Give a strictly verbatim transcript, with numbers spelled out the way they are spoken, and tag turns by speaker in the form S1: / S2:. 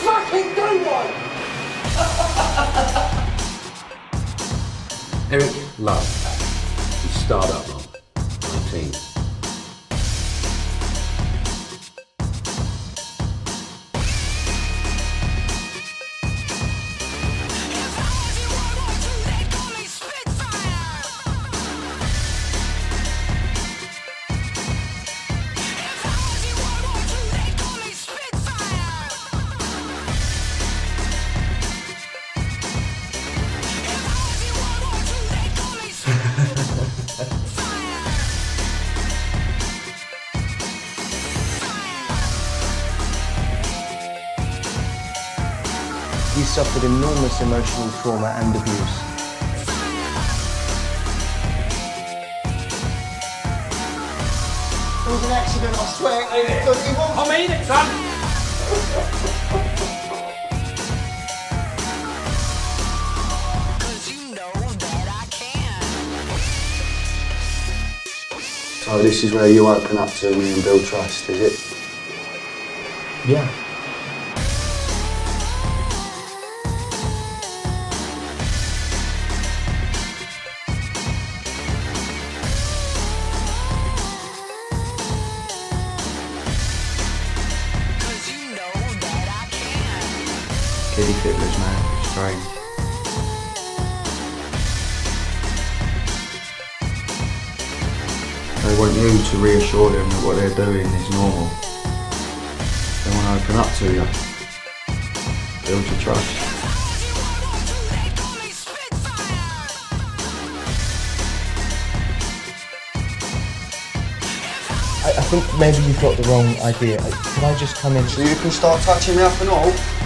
S1: fucking do one!
S2: Eric Love, he's starred up on nineteen.
S3: He suffered enormous emotional trauma and abuse.
S4: It was an accident, I swear. Look, he won't...
S1: I mean it, son!
S5: So this is where you open up to me and build trust, is it?
S3: Yeah.
S5: Kitty fiddlers, man. Strange. They want you to reassure them that what they're doing is normal. They want to open up to you. Build your trust.
S3: I, I think maybe you've got the wrong idea. Can I just come in?
S5: So you can start touching me up and all?